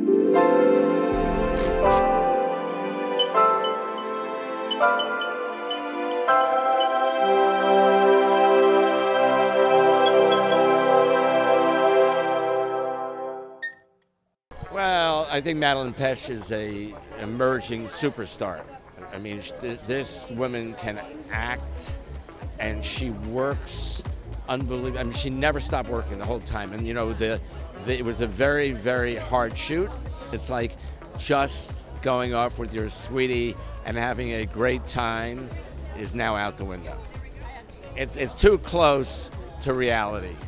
Well, I think Madeline Pesh is a emerging superstar. I mean, this woman can act, and she works unbelievable. I mean, she never stopped working the whole time. And you know, it was a very, very hard shoot. It's like just going off with your sweetie and having a great time is now out the window. It's too close to reality.